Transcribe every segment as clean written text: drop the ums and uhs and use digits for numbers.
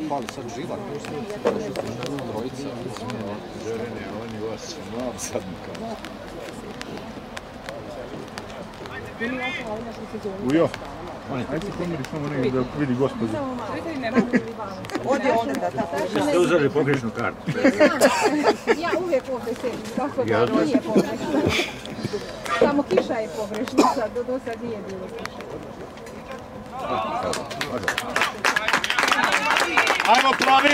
Fali sad Žila, trojica. Žerenje, oni vas znam sad kao. Ujo, ajde se pomiri samo negdje da vidi gospodin. Ovdje onda da tako. Ste uzeli pogrešnu kartu. Ja uvijek ovdje sedim, tako da nije pogrešno. Samo kiša je pogrešnica, do sad nije bilo kiša. Ajmo plavi!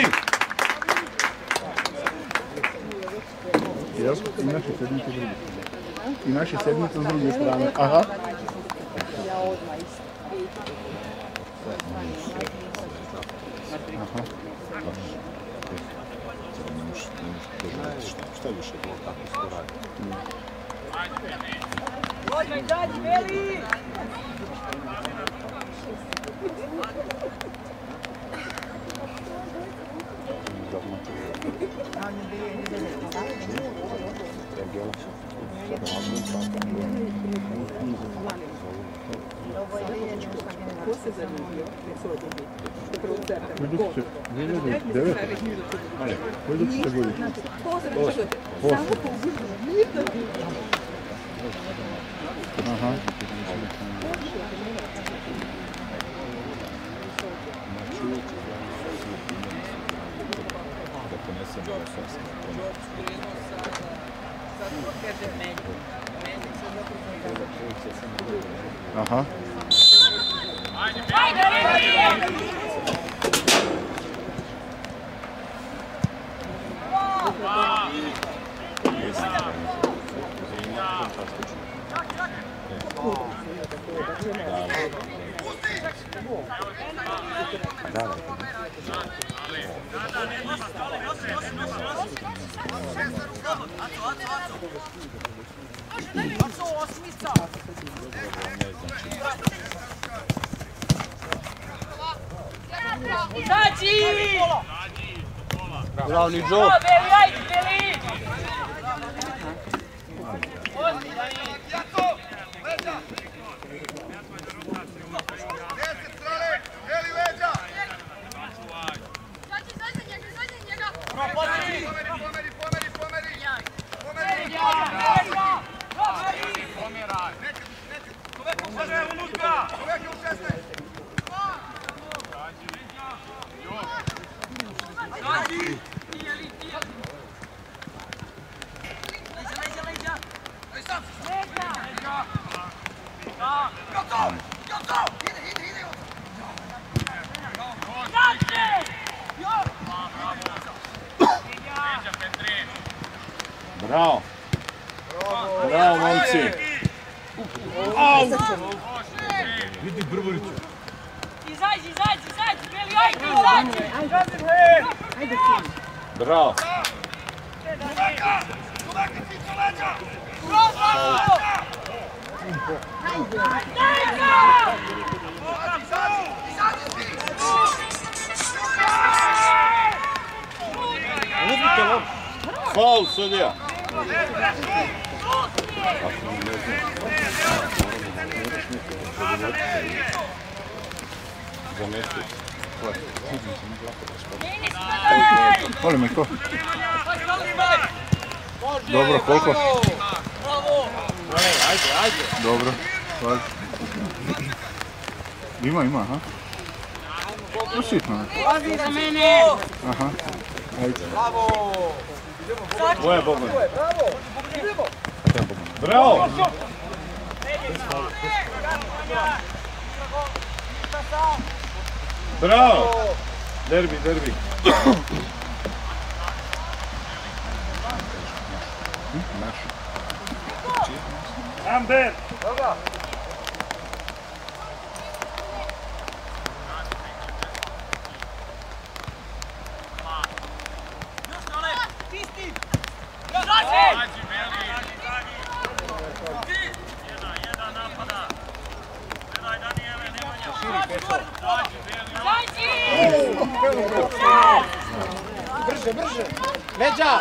Jel? I naše sedmice s druge strane. I naše sedmice s druge strane. Aha. Aha. Šta više bilo, tako se to radi? Odmah izađi, Beli! Ko se zanimljivo? Upravo u Certa. Koji dok će? 2009? Koji dok ćete goditi? Samo pozivno. Aha. Aha. Bravo, ni Joe! Bravo! Bravo, momci! Au! Vidi Brboriću. Izađi, Beli, ajde, izađi! Bravo! Uzmite lop! Faul, sudija! Volim me ko? Dobro, koliko? Ajde! Dobro, hvala. Ima, aha. To sitno. Ozi za mene! Aha, ajde. Moje Boban. Bravo! Bravo! Derbi. Naš. Amber! Brže! Međa!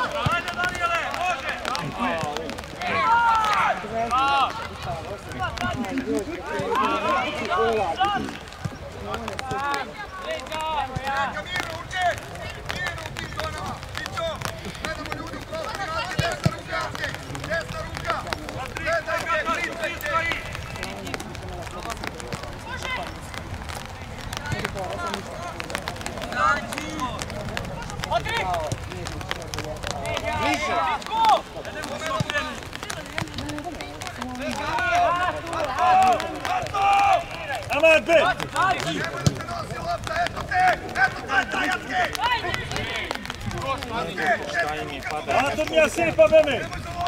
Anton mi sipa mene!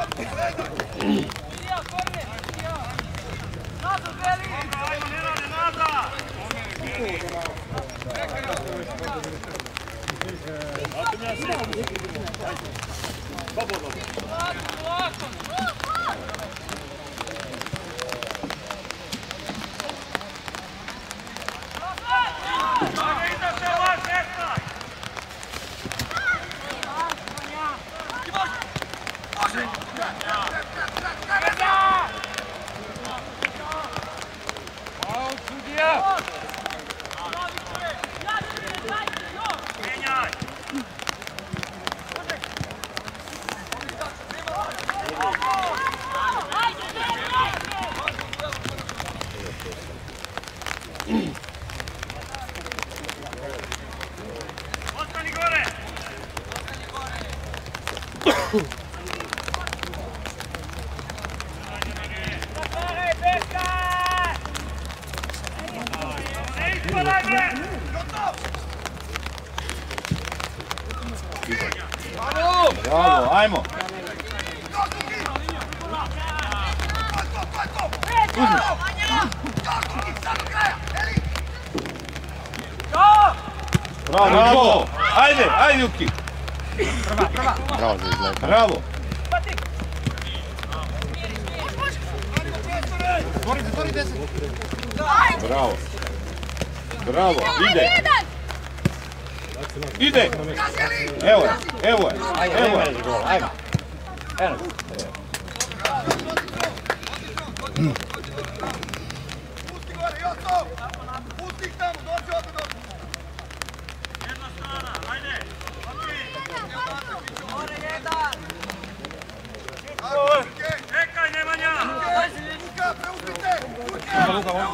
Bravo, ajmo! Bravo! Ajde, ajde Juki! Bravo za izgled. Bravo! Bravo! Bravo, ide! Ide! Evo je, evo je, evo je! Ajmo. Eno. Pusti gore, Joto! Pusti ih tamo, dođi ovdje, dođi! Jedna strana, ajde! Gore jedan! Čekaj, Nemanja! Luka, preuzmite! Luka!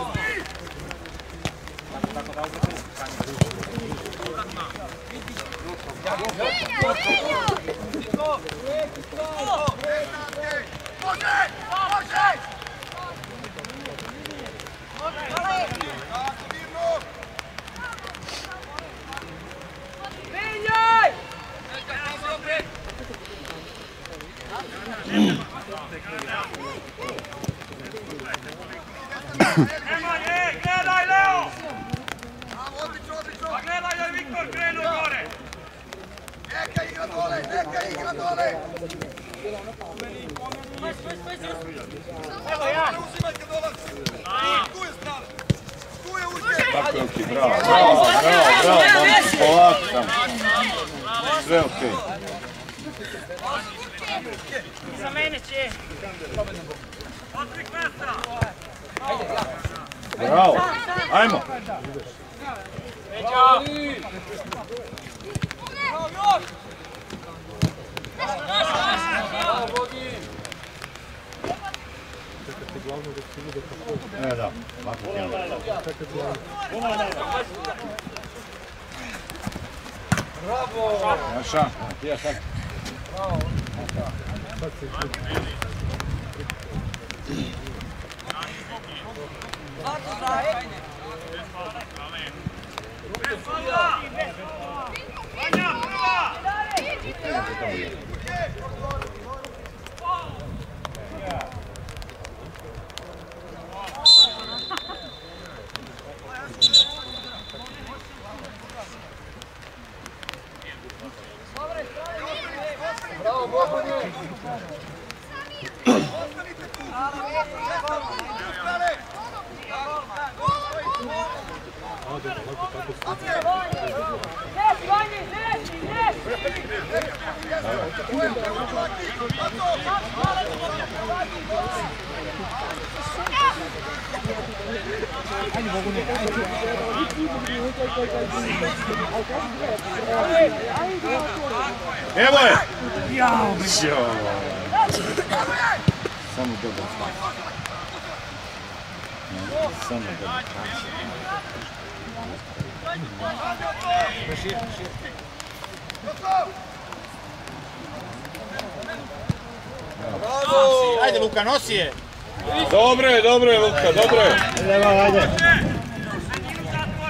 Gledaj, Leo! Gledaj, joj Viktor krenuo gore! Neka igra dole, neka igra dole! Evo ja! Uzimaj kad dolazi! Tu je strana! Tu je uđe! Tako je Juki, bravo, bravo, bravo, bravo, polako tamo. Sve okej. Za mene će. Otrik mesta! Bravo, ajmo! Da, ovako tijelo. Bravo! Naša, tija sad. Bravo, Bogunje! Evo je! Jao! Samo dobro pas. Samo dobro pas. Ajde Luka, nosi je! Dobro je Luka, dobro je! Ajde, ajde.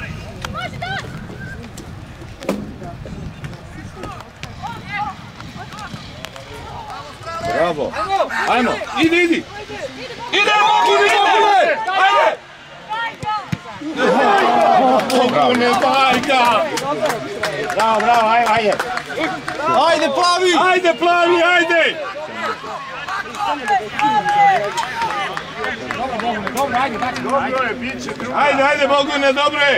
Bravo. Ajmo, idi! Idemo, Bogule! Ajde! Bogule, bajka! Bravo, ajde! Ajde, plavi! Ajde, plavi, ajde! Dobro, ajde, Dobro je, bit će druga. Ajde, Bogune, dobro je!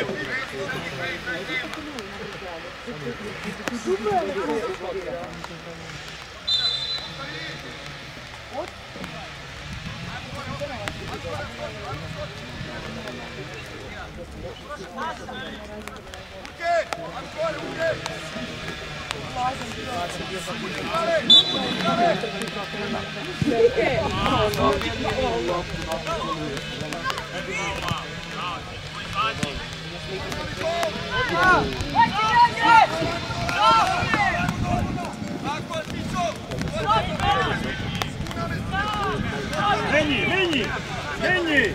Menji!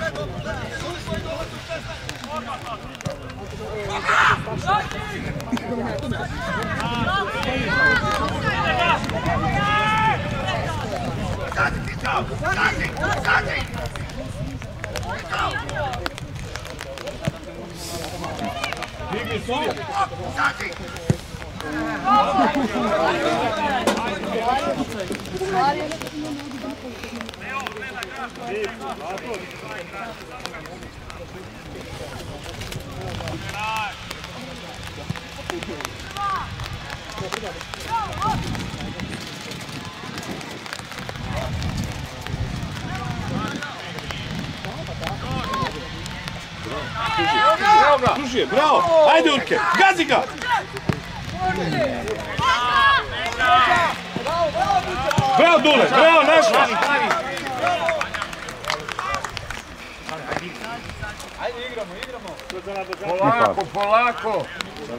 Duže, bravo! Ajde, Urke, gazi ga! Bravo, Dule, bravo, našla! Ajde, igramo! Polako!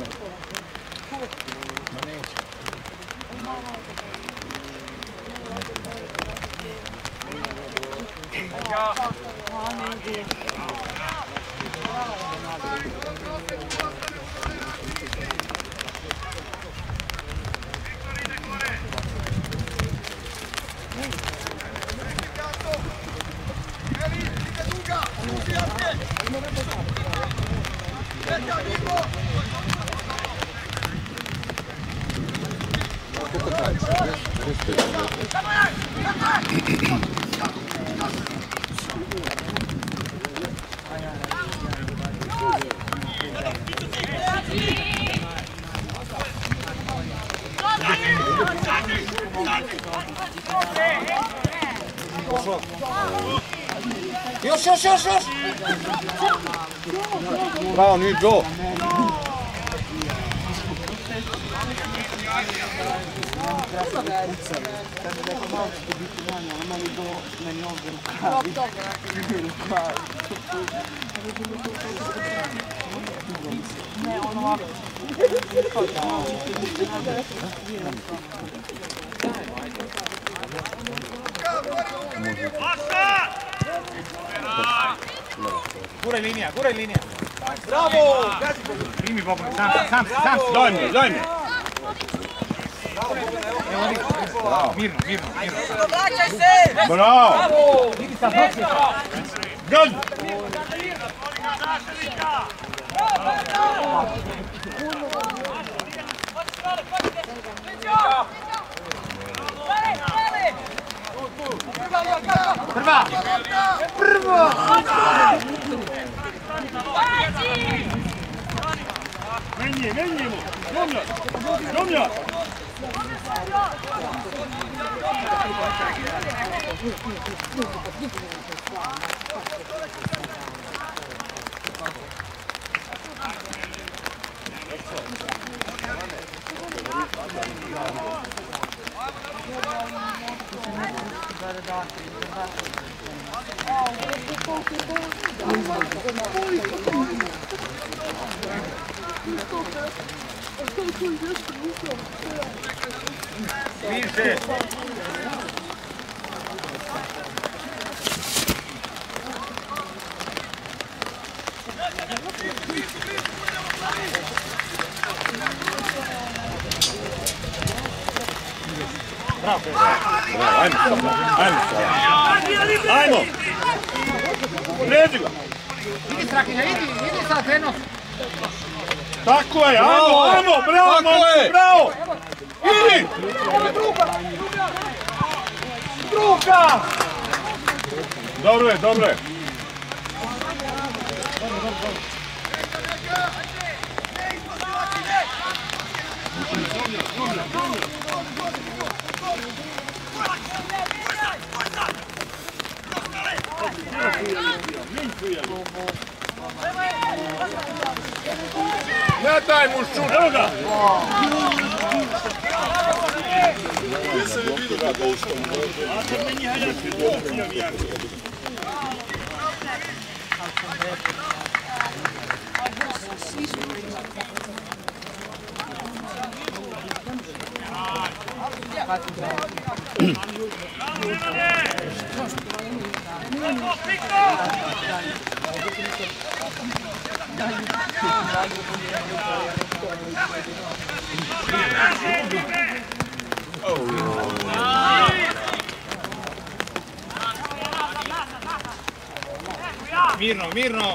Još! Bravo, Niđo! Guraj linija! Bravo! Primi Bogu, sam! Daj mi! Mirno! Vraćaj se! Bravo! Vidi sad, noći! Gad! Prvo! Menji mu! Domlja! Više! Bravo. Ajmo sada. Ajmo. Ređi ga. Vidi Strahinja, vidi sad krenuo. Tako je, ajmo, bravo, bravo. Idi. Druga! Dobro je. Ne daj mu šut! Evo ga! Mirno!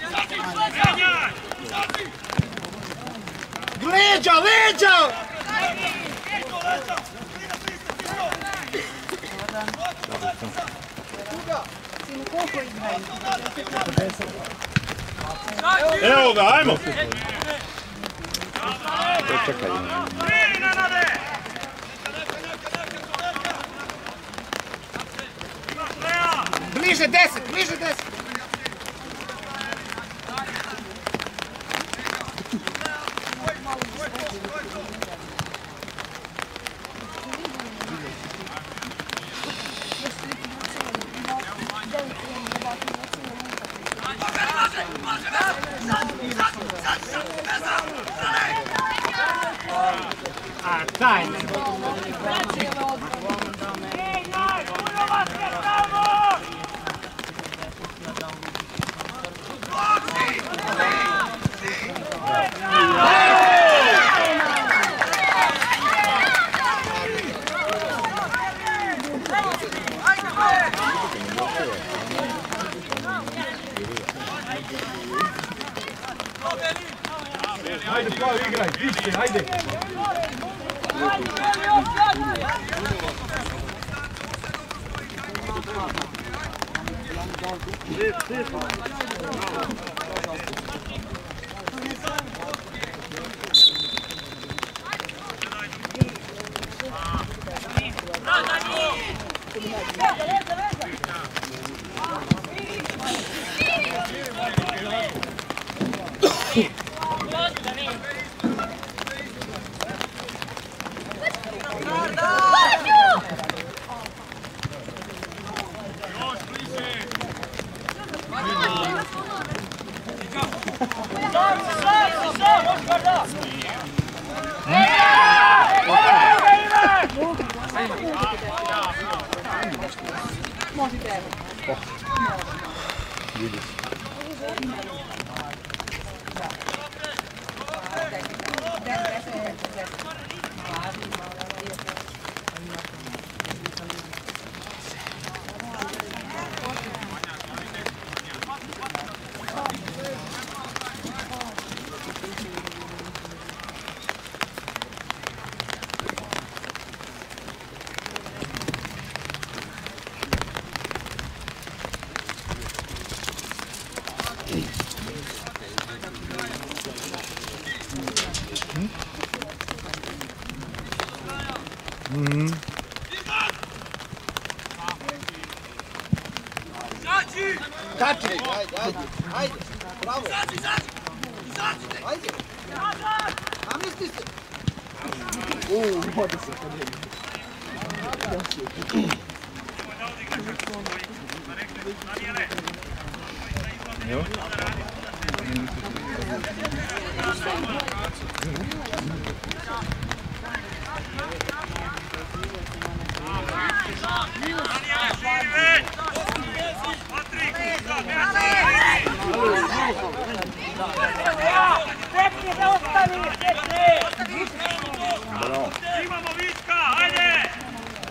Leđa! Evo ga, ajmo! Čekaj. Bliže 10! A daj! Ajde, Plavi, igraj, više, ajde! Kači! Ajde! Bravo! Izađi! Ajde! Namesti se! Vodi se kod njega. Evo? Imamo Viška, ajde!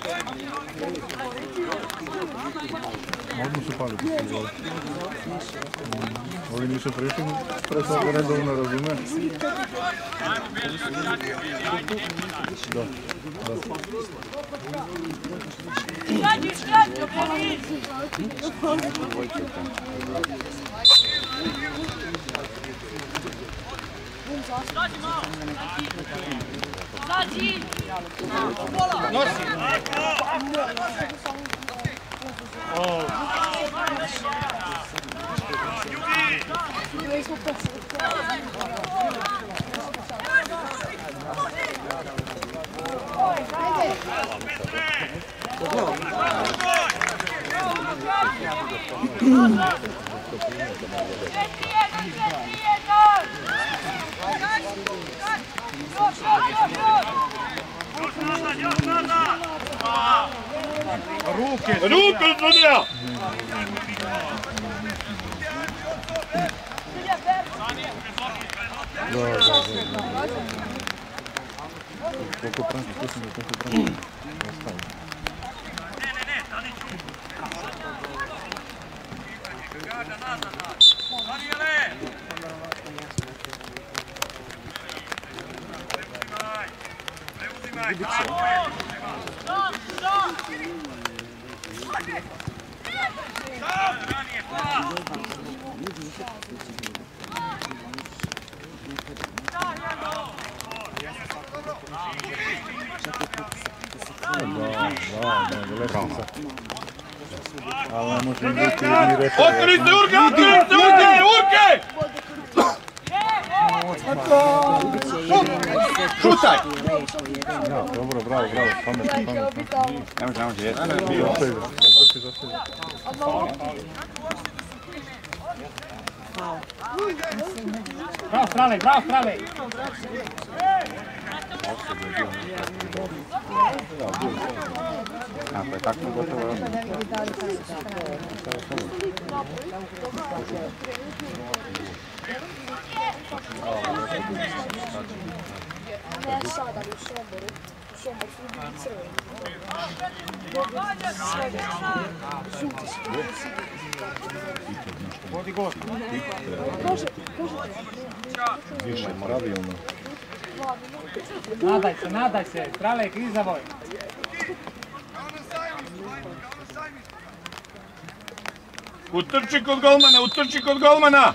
Odmah su pali. Ovi nisu prišli, presao redovno razume. Da. Ruke, sudija! Koliko prati, slušam da koliko prati. Ali ne možemo biti i reći... Otvorite Urke, otvorite Urke! Šutaj! Dobro, bravo, pametno. Nemo će jesti. Bravo strale, bravo strale! Ako je tako gotovo. Ne sada u Somboru. U Somboru su bili crveni. Svega. Žuti su bili sigurni. Vodi gol. Više, pravilno. Nadaj se, strale je klizavoj. Utrči kod golmana!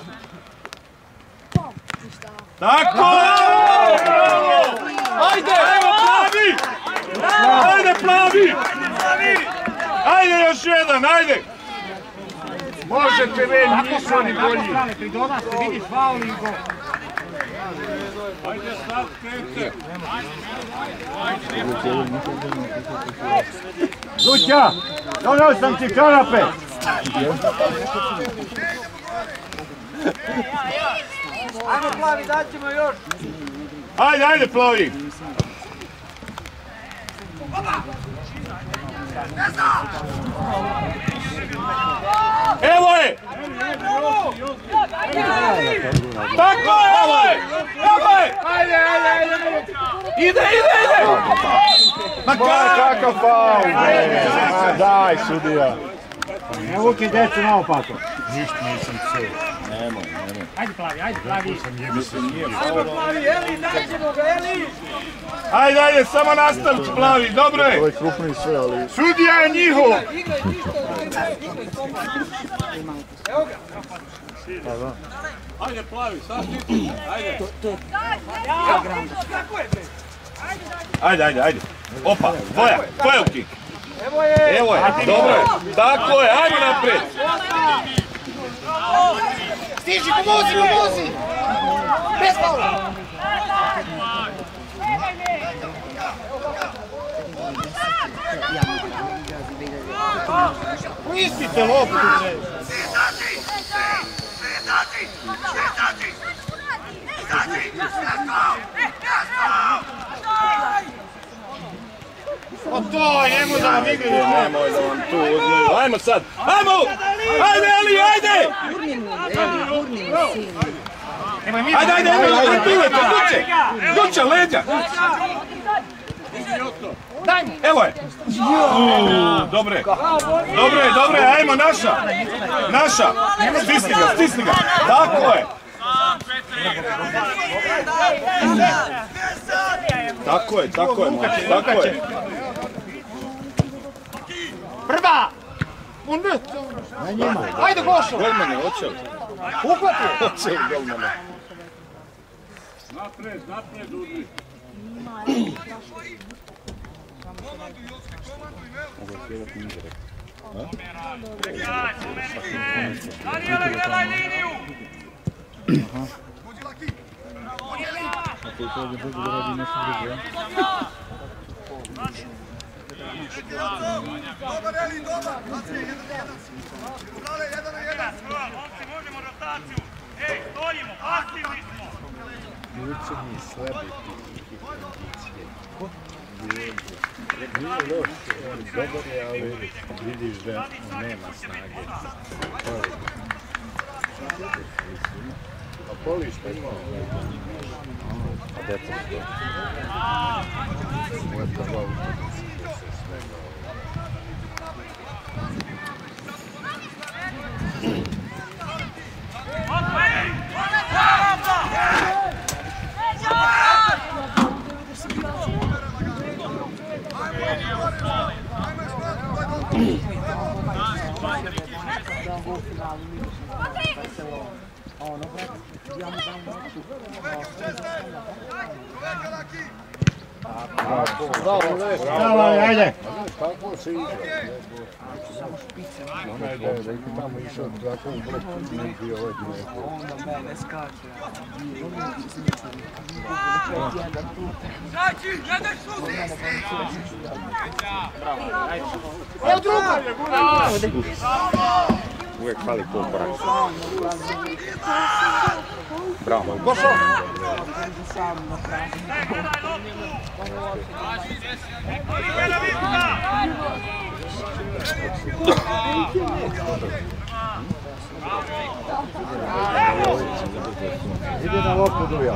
Tako! Ajde, evo plavi! Ajde plavi! Ajde još jedan, ajde! Možete već, nisu oni bolji. Strale, pridona se, vidiš, faul i gol. Ajde sad, krenite! Luća! Donao sam ti kanape! Ajmo plavi, daćemo još. Ajde plavi! Evo je! Tako je, evo je! Ajde! Ide! Kakav faul! Daj, sudija! Evo ti djecu naopako. Ništa nisam ceo. Nemoj. Ajde plavi! Ajde plavi, Ajde, samo nastaviti plavi, dobro je! Ovo je krupni sve, ali... Sudija je njihov! Ajde plavi, sad ti! Ajde! Opa, tvoja u kik! Evo je, dobro je! Tako je, ajmo naprijed! Stiži, pomozi! Bez faula! Ispite loptu! O to, njemu da vam igraju! Nemoj da vam tu uzmeju, ajmo sad! Ajmo! Ajde, Eli, ajde! Ajde, Duće, leđa! Evo je! Dobre! Dobre, ajmo, naša! Stisni ga! Tako je! Tako je! Prva! Ajde Gošo! Golmane, hoće li? Uhvati! Hoće li golmane? Napred, uzmi. Daniela, gledaj liniju! Dobar, Eli, dobar! Brale, 1 na 1! Momci, možemo rotaciju! Ej, stojimo, pasivni smo! Jučernji slabi kondicije. Nije loš, dobar je, ali vidiš da nema snage. A poliš pa ima. A djeca to. Moja prva utakmica se svega. Bravo, ajde! Kako se igra? Samo špice. Onaj da je tamo išao tako u bloku, ne bio ovaj direktor. Onda mene skače. Znači, gledaj suzi! Evo druga! Uvijek fali pol korak. Bravo. Gošo! Ide na loptu Duja.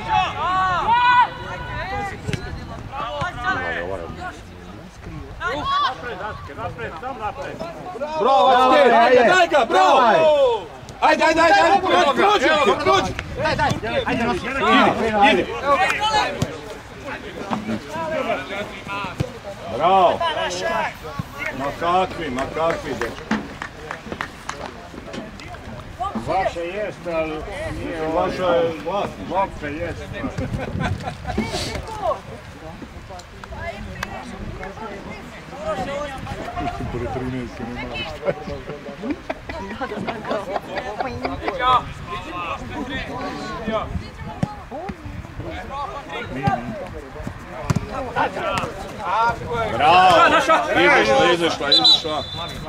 Bravo, daj ga, bravo! Ajde, prođi! Ide! Bravo! Ma kakvi, dečko. Vaša jest, ali nije Vaša je vlasnik. Vaša jest. Pored 13 nema Bravo! Izašla.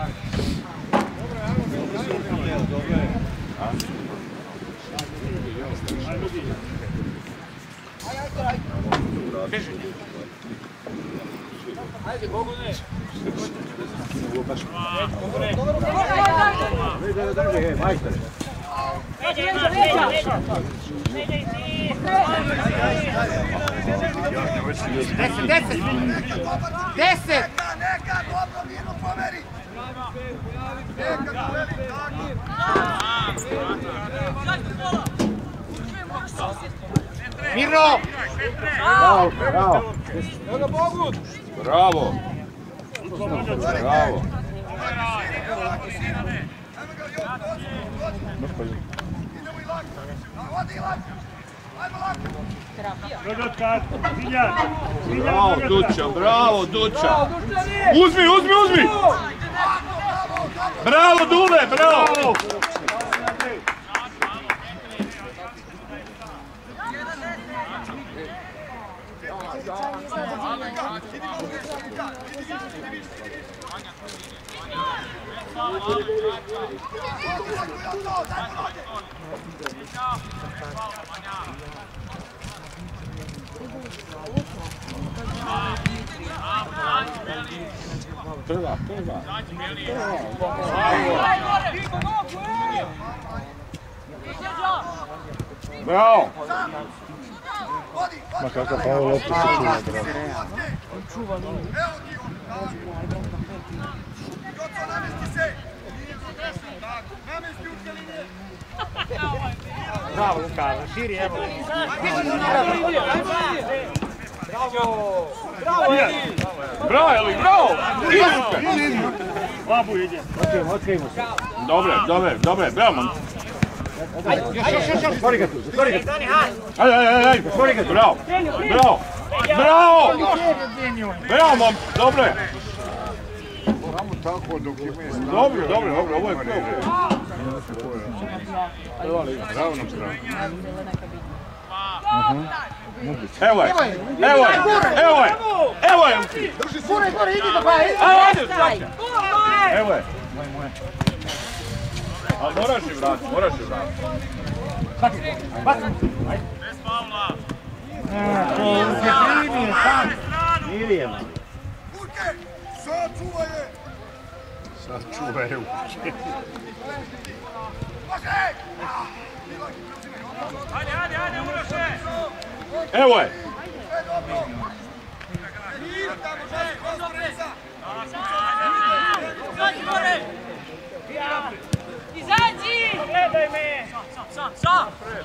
Ajde, Bogu ne! Drži, majster. Deset! Neka, dobro, mirno pomeri! Neka, duveli, tako! Mirno! Bravo! Evo ga Bogu! Bravo! Bravo, Duća! Uzmi! Bravo, Dule, bravo! Prva. Bravo! Ma kakav faul, opet se čuva, bravo. Evo ti on, Joco, namesti se! Namesti učke linije! Bravo, Luka, širi, evo. Bravo! Bravo, Eli! Bravo, Eli, bravo! Labu ide. Otkrijemo se. Dobre, bravo, man. Još, zatvori ga tu. Ajde, bravo! Bravo, man, dobro je. Samo tako dok je mjesto. Dobro, ovo je prvo. Bravo nam strano. Evo je! Gore, idi do kraja, Ajde, evo je! A moraš i vratiti. Bati. Bez faula. Primio sam. Ilijem. Urke, sad čuvaj je! Sad čuvaj je. Ajde, Uroše! Evo je! Izađi! Gledaj me! Sam!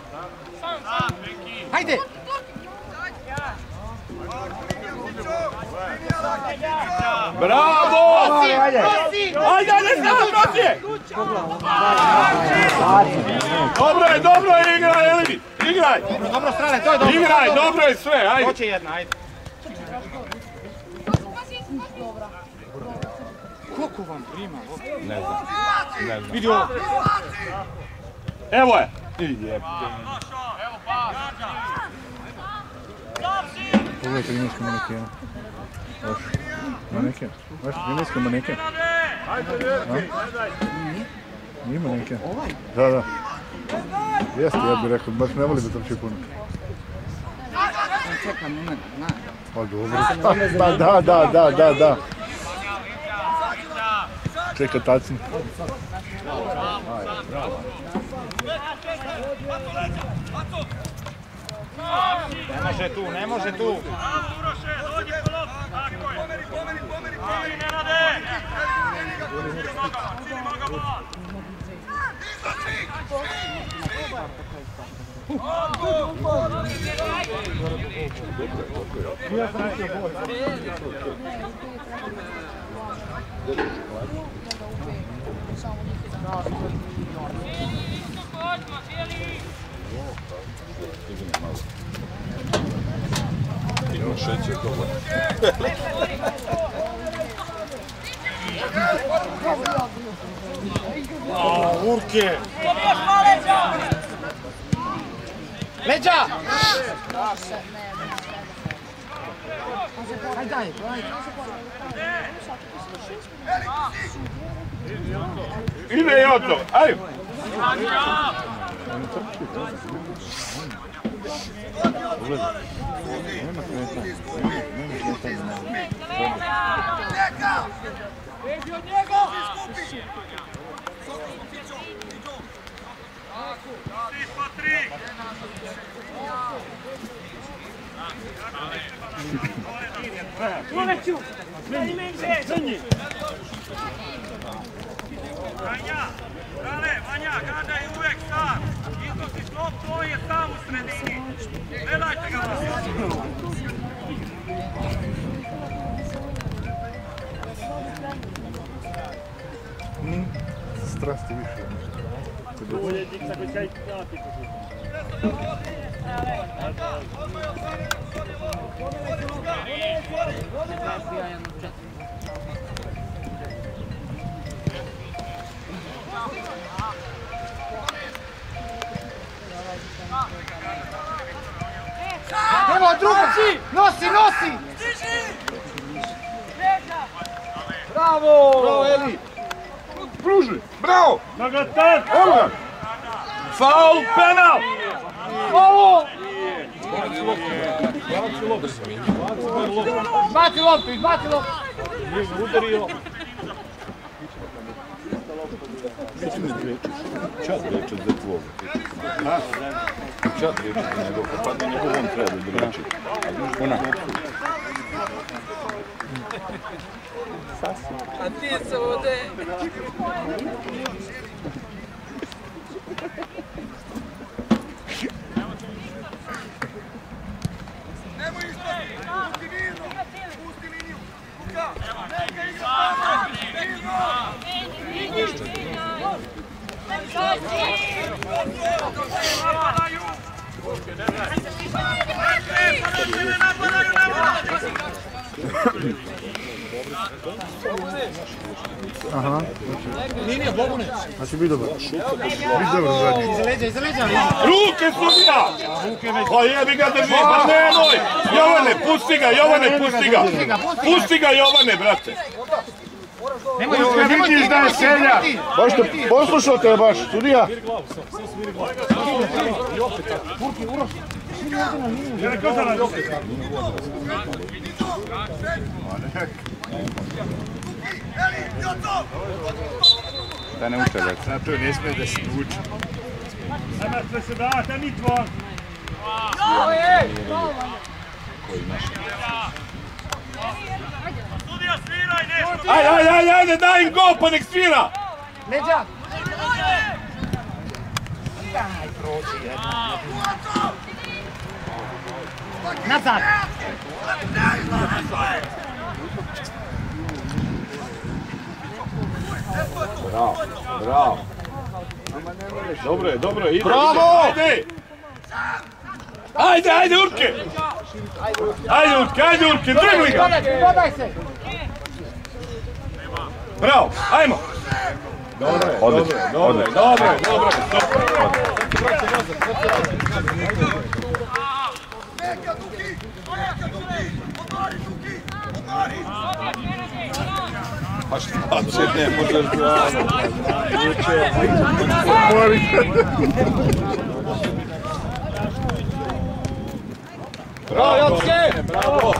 Hajde! Bravo! Ajde, Dobro je, igraj, Elvi! Igraj! Dobro strane, to je dobro. Igraj, dobro je sve, ajde! Hoće jedna, ajde. Koliko vam prima? Ne znam. Vidi ovo. Evo je! Evo pa! Pogledajte kineske manekene. Baš. Maneken. Baš kineske maneken. Nije maneken. Da. Jeste, ja bih rekao, baš ne voli da trči puno. Čekam moment, na. Pa dobro. Da. Čeka tacin. Ne može tu. Bravo, Uroše, dođi po loptu, tako je. Pomeri, Nenade! Udri noga bola. Ima šećer, dobro. Urke! Leđa! Daj. Ide i odno, ajde! Vanja, Gada je uvek sam. Iznosi loptu, on je sam u sredini. Ne dajte ga Strasti više. Evo drugo, nosi! Bravo, Eli! Pruži, bravo! Nagatak! Evo ga! Faul, penal! Ovo! Izbaci loptu! Udario! Čad reče za tvoga. Čad reče za njegov, pa padne njegov, on treba da reče. Ona. A ti se ovdje... Nemoj ispati! Pusti mirno! Pusti liniju! Luka! Neka igra! Aha. Nije, Bobune. Znači, bi dobro. Bi dobro zadnji. Iza leđa. Ruke sudija! Pa jebi ga drži, pa nemoj! Jovane, pusti ga, Jovane, pusti ga! Pusti ga, Jovane, brate! Vidiš da je selja! Možete, poslušate baš, sudija? Da ne uče, već. Zato ne smije da se uči. Nema se date, ni tvoj. Sudija, sviraj nešto! Ajde, daj im go, pa nek svira! Leđa! Nazad! Bravo! Dobro, ide! Bravo! Ajde, Urke! Ajde, Urke, dribli ga! Dodaj se! Bravo, ajmo! Dobro. Neka, Duki! Odmari, Duki! Pa šta će, ne možeš bravo. Bravo, Jocke! Bravo!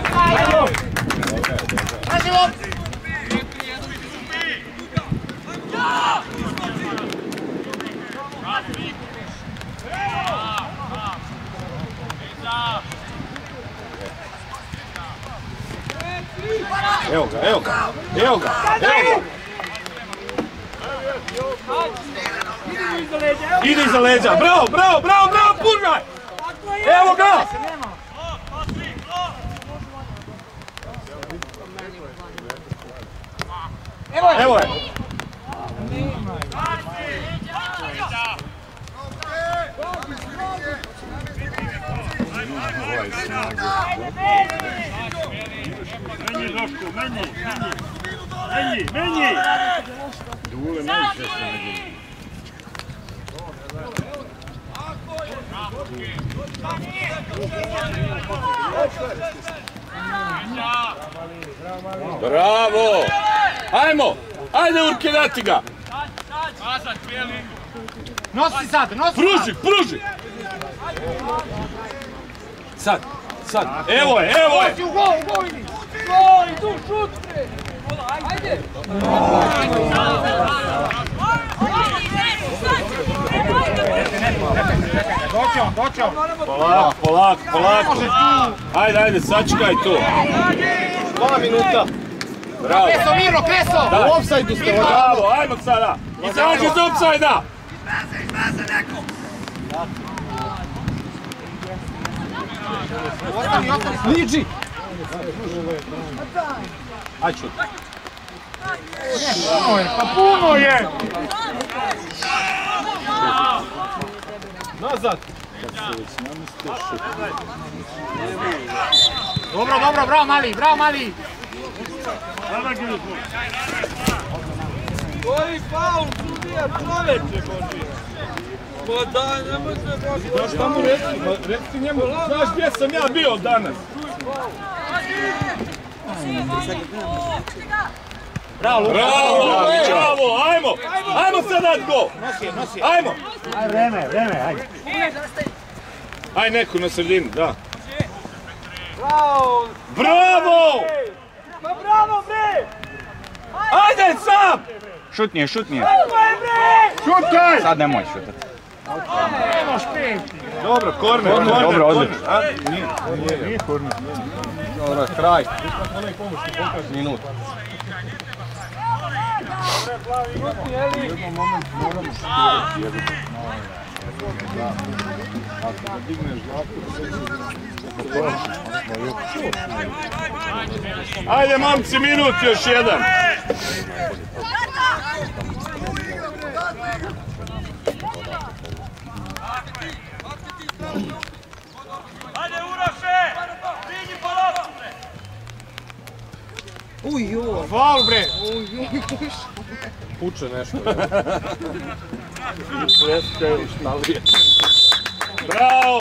Evo ga! Ide iza leđa! Bravo, pužaj! Evo ga! Evo je! Meni, Doško, meni! Dule, najviše se ne gledaju. Bravo! Ajde Urke, dati ga! Nosi sad! Pruži! Sad! Evo je! U gol idi! Gol, tu šut! Ajde! Doći on! Polako! Ajde, sačekaj tu! 2 minuta. Bravo! Kreso! U ofsajdu ste. Bravo, ajmo sada! Izađi iz ofsajda! Izveze neko! Liđi! Ajde šut! Puno je! Nazad! Dobro, bravo mali! Koji faul, sudija, čoveče Boži! Pa daj, nemoj se Boži! Znaš šta mu reci njemu, znaš gdje sam ja bio danas? Bravo, ajmo sad dat go! Ajmo! Aj vreme, ajde. Aj neku na sredinu, da. Bravo! Bravo! Pa bravo bre! Ajde, sam! Šutnije, šutnije. Šutaj! Sad nemoj šutati. Dobro, korner. Dobro, odlično. Nije korner. Dobro, kraj. Minut. Jednom moment moramo štirati jedan. Ako ga digneš zlaku, Ajde, momci, minut još jedan. Ajde, Uroše! Vidi po loptu, bre! Faul, bre! puče nešto. Preska ili šta li je. Bravo!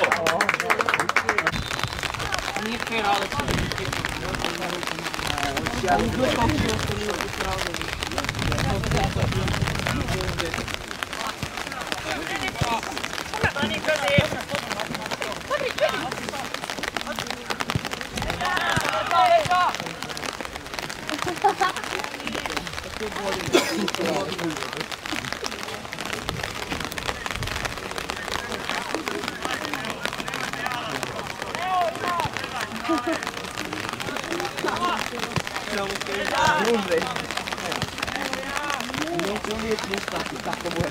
Nije fair, ali neće uvijek nistati, tako bude.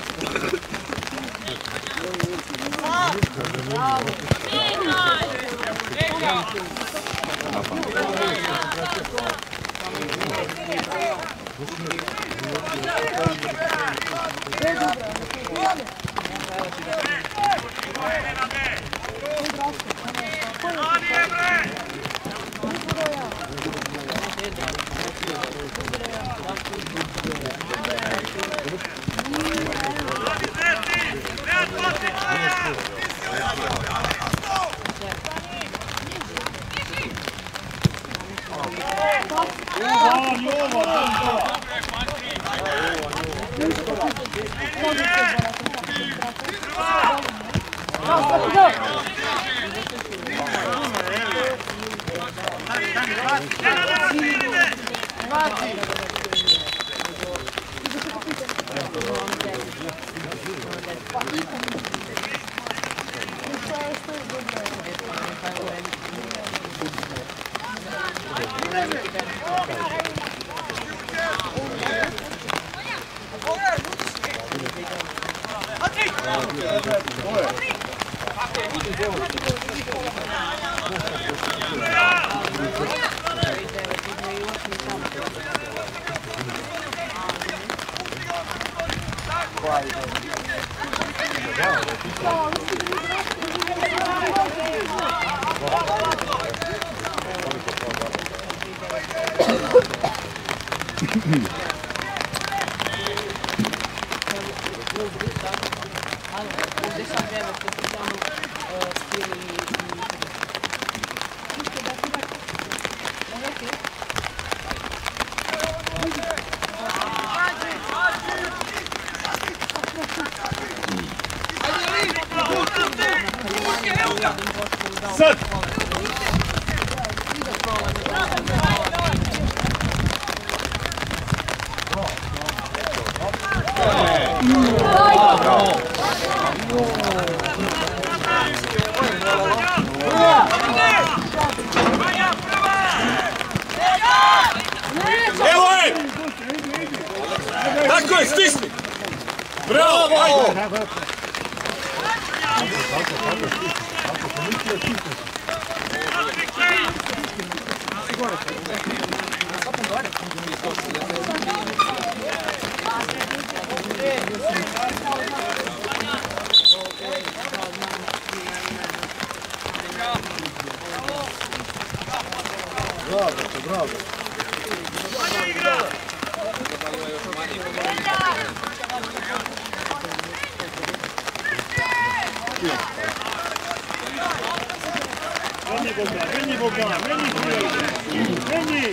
Sad! Evo je! Tako je, stisni! Bravo, ajde! Bravo. Meni Bogdana, meni!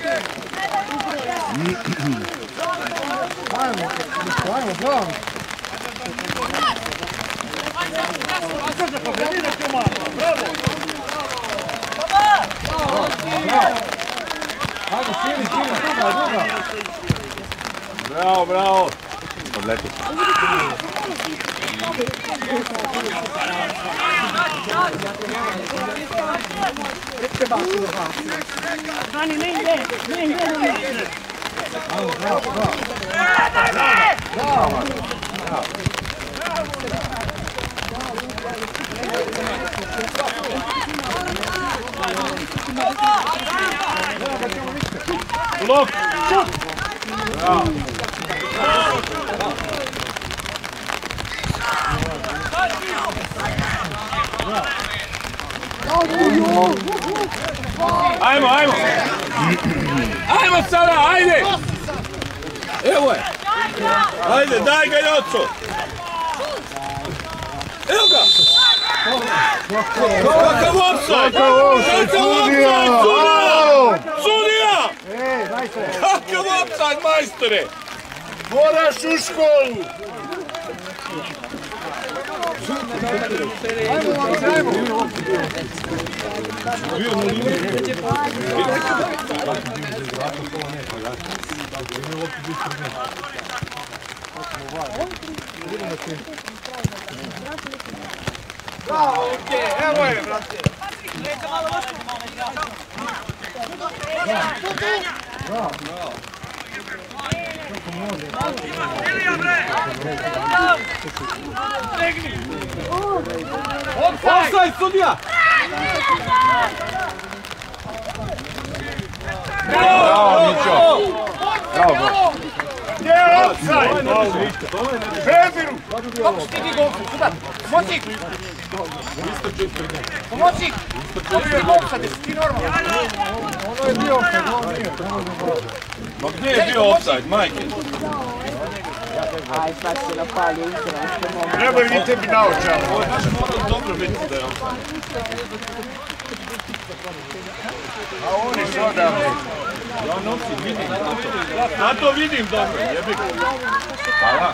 Ajmo, bravo. Ajde, sili, druga. Bravo, bravo. Odleti. Vani, ne ide. Bravo. Blok! Bravo! Ajmo! Ajmo sada, ajde! Evo je! Ajde, daj ga Joco! Evo ga! Kakav offside! Sudija! Kakav offside, majstore! Moraš u školu! Evo je, brate. Offside, sudija! Bravo, Mićo! Bravo! Gdje je offside? Beziru! Stigi golfu, sudar! Pomoćnik! Pomoćnik! Stigi golfu, sad jesi ti normalno? Ono je bio offside, ovo nije. Ma gdje je bio offside, majke? Aj, sad se napalio Izrael. Treba li tebi naočala? Ovo je naše možda dobro vidjeti da je offside. A oni su odavde. Ja nosim, vidim. Na to vidim dobro, jebi ga. Hvala.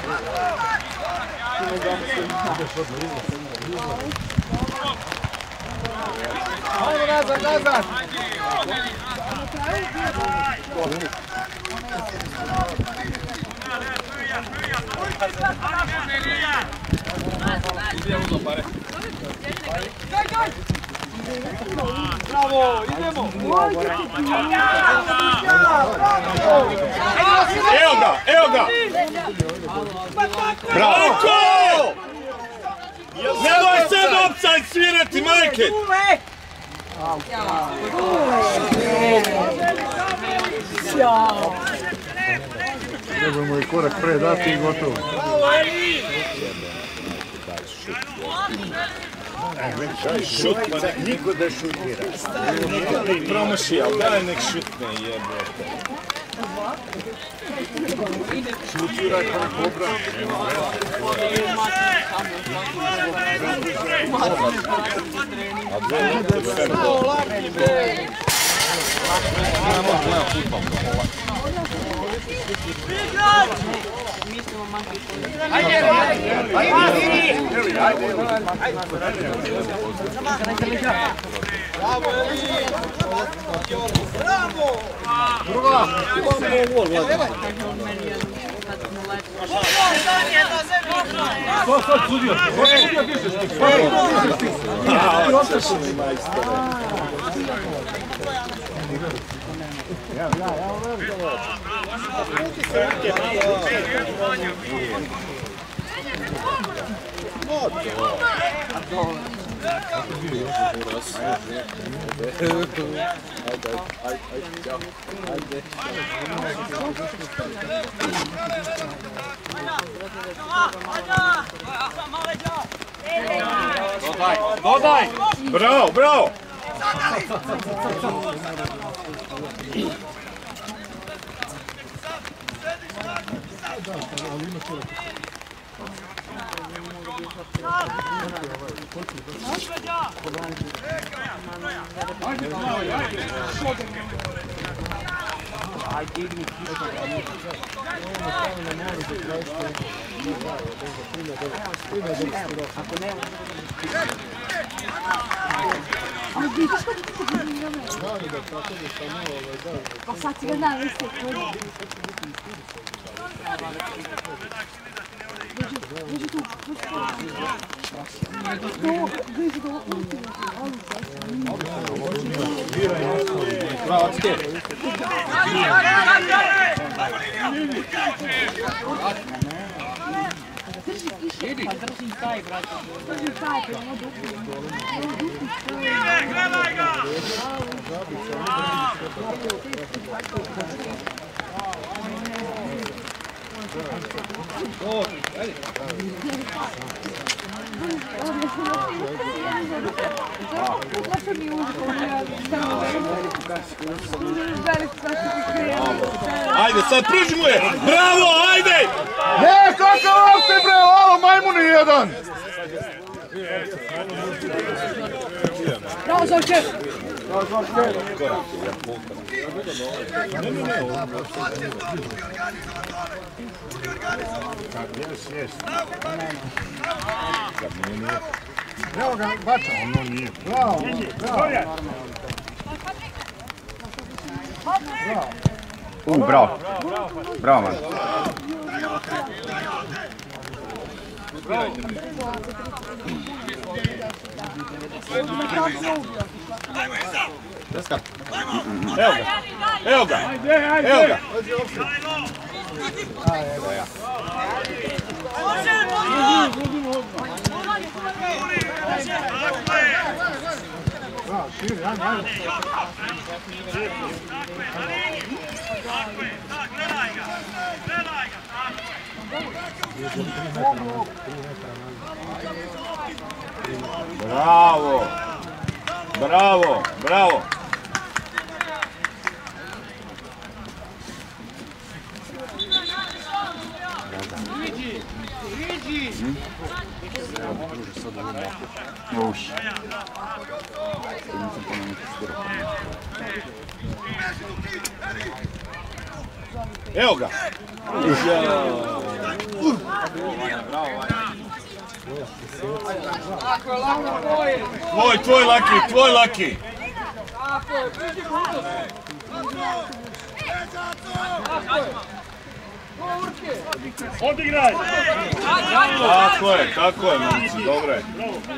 Ajmo nazad! Bravo, idemo! Evo ga! Bravo! Nemoj sad offside svirati, majke! Trebamo i korak predati i gotovo. Šut, niko da šutira. Promaši, ali daj nek šutne jebote. Šutira kao kobra. Dodaj! Bravo, bravo! Pa sad si ga navesti. Ajde, sad pruži mu je! Bravo, ajde! Ne, kakav ovdje bre, alo, majmuni jedan! Bravo, Zorče! Evo ga, bača. Ono nije. Bravo, bravo. Bravo. Bravo, man. Evo ga. Evo ga. Evo ga. Bravo. Bravo. Bravo. Evo ga. Tvoj Laki, tvoj Laki. Odigraj! Tako je, momci, dobro je.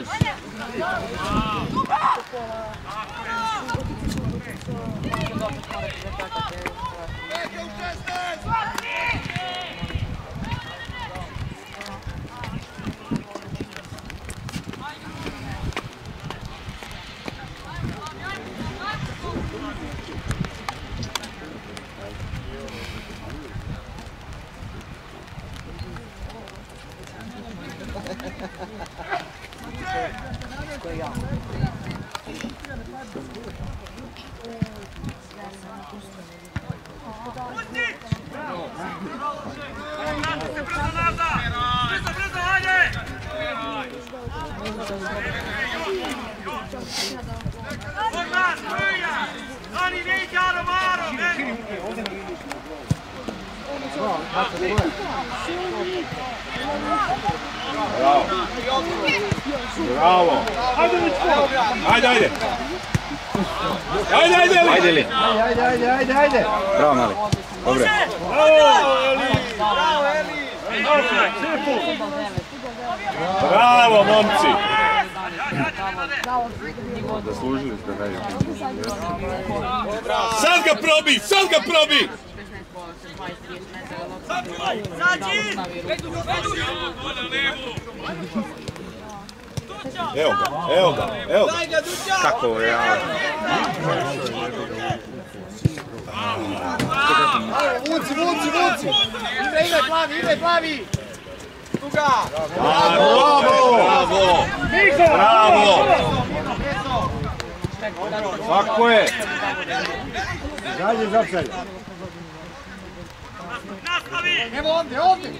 Bravo. Ajde. Ajde li. Ajde. Bravo, Mali. Dobro. Bravo, momci. Zaslužili ste da je. Sad ga probi. Evo ga. Kako ja. Vuci! Ide plavi! Tuga! Bravo! Tako je. Zadnji zapšalj. Evo ovdje!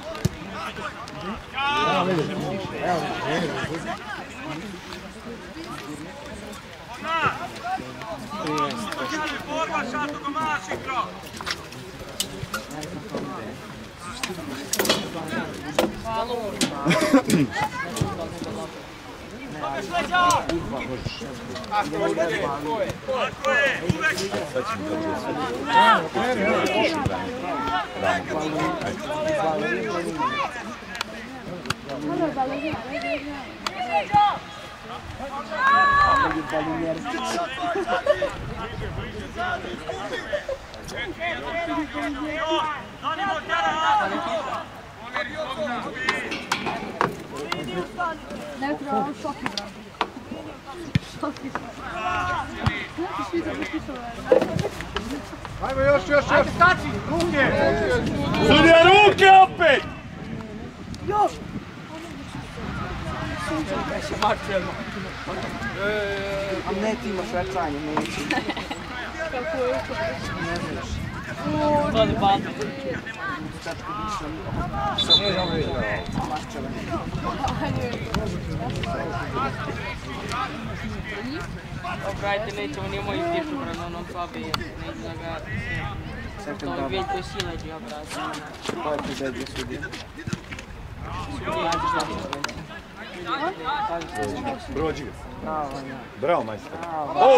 Borba šatu domaći igra. Ne treba, šoki bravo. Šoki. Ajmo još. Ajde, staci, ruke! Sudija, ruke opet! Još! A ne, ti imaš večanje, neći. Kako je to? To je bate. Opravite, nećemo nije moji tišu, ono slabi, neću da ga... To je Veljko Sileđi, opravite. Ko je ti deđe sudija? Sudija, Brođi ga. bravo, ja. Bravo, majstor. Bravo.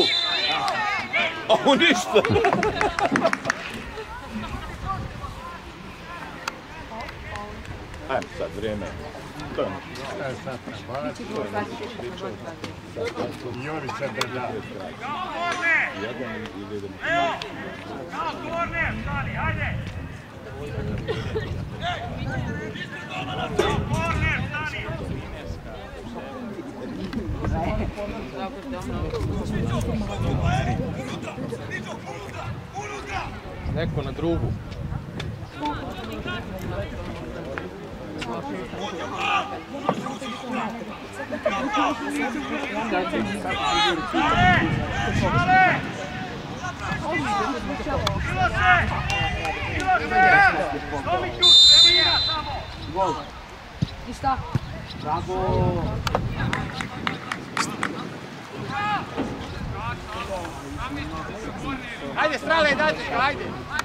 Ovo ništa. Ajmo sad, vrijeme. To je Jovica da. Korner, stani, ajde! Korner, stani! Neko na drugu. I šta? Bravo! Ajde, strale, dajte, ajde!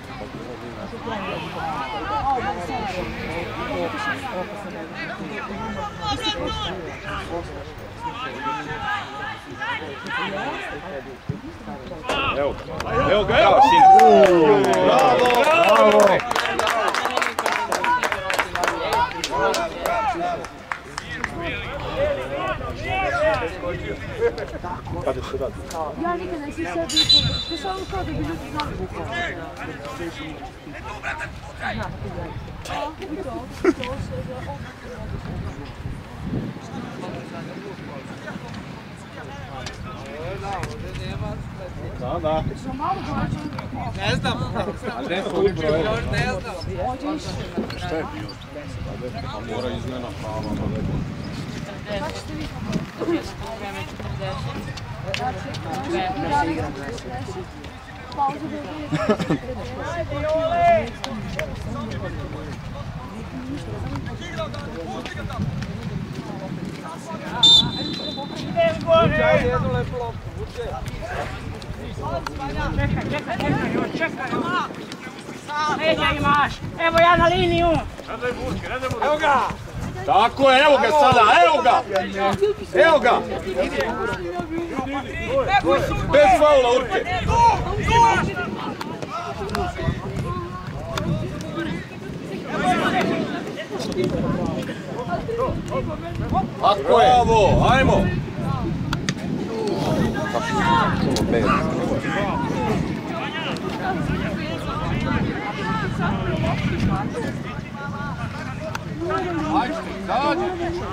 Evo ga, evo sine! Bravo! Bravo! Kada se radi? Ja nikad ne si sebi išao, to samo kao da bi ljudi znali bukvalno. Da. Ne znam. Ali ne smo učili, još ne znam. Šta je bio? A mora iznena hvala. Kako ste vi? Vreme 40. Pauzu da Idem gore! Jednu lepu loptu, vuče. Čekaj. Leđa imaš, evo ja na liniju. Evo ga! Tako je, evo ga sada, evo ga! Evo ga! Bez faula, Urke! Tako je! Bravo, ajmo! Ajde, zađi!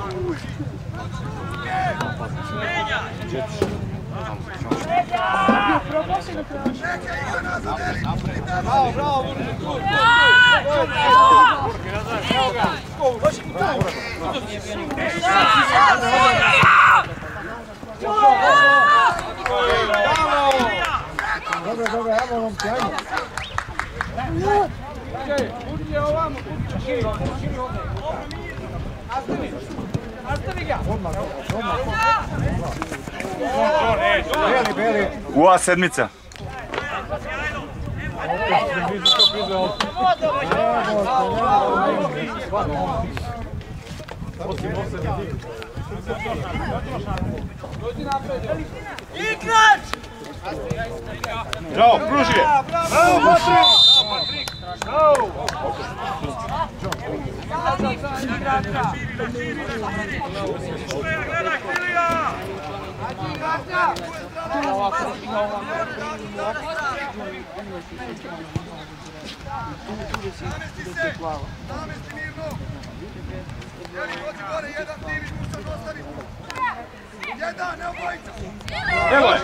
Bravo, bravo, evo ga! Dobro, evo vam sjajno. Uđi ovamo, širi ovdje. Nastavi ga! Beli. Ua sedmica. Osim 8 je Igrač! Bravo, pruži je! Bravo, Patrik! Gledaj, Filija! Namesti mirno! Jeli, dođi gore, jedan ti, Dušan, ostani! Jedan, ne obojica! Evo je!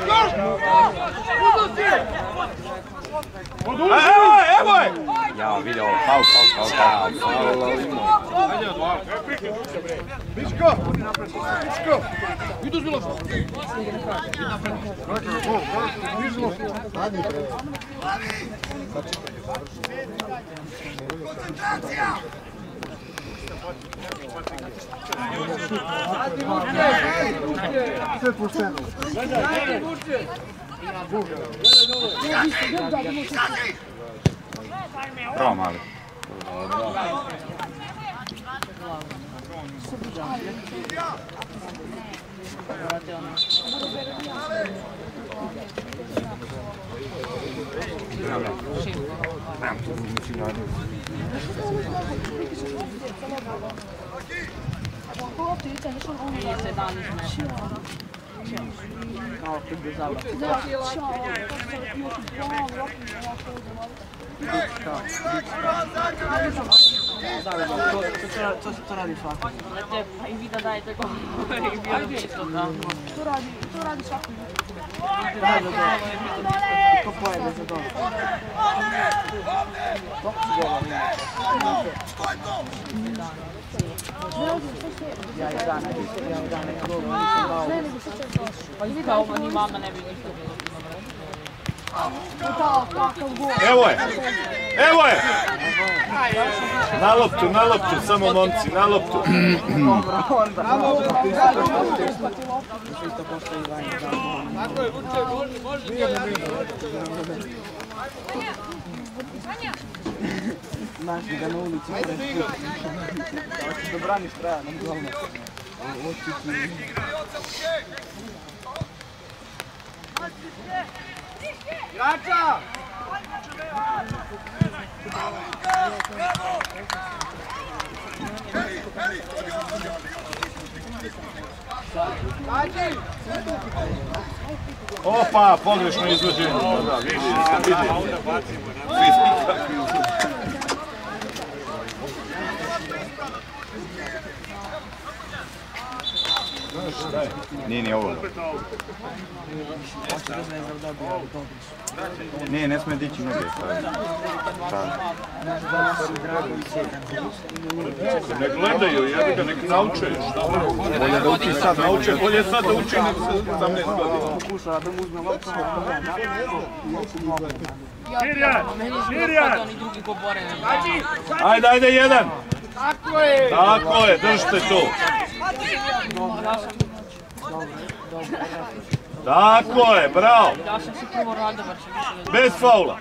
Evo je! Ja, vidio, faul. Miško! Idu zbilo! Koncentracija! Sve pušteno. Bravo, mali. Kao kad bi zabao. To radi svako. I vi da dajete go. I bio čisto da. To radi svako. To pojede za dole. Ja i dana pa kao ni mama ne bi ništa bilo. Evo je! Na loptu, samo momci, na loptu. Tako je, Vuče, može Našli ga na ulici. Da braniš treba, nam glavno. Igrača! Opa, pogrešno izvođenje. Da, više, sad vidim. Nije ovo. Ne smije dići noge. Ne gledaju, ja ga nek nauče. Bolje da uči sad. Bolje sad da uči nek za mene godina. Sirjan! Ajde, jedan! Tako je, držite tu! Tako je, bravo! Bez faula!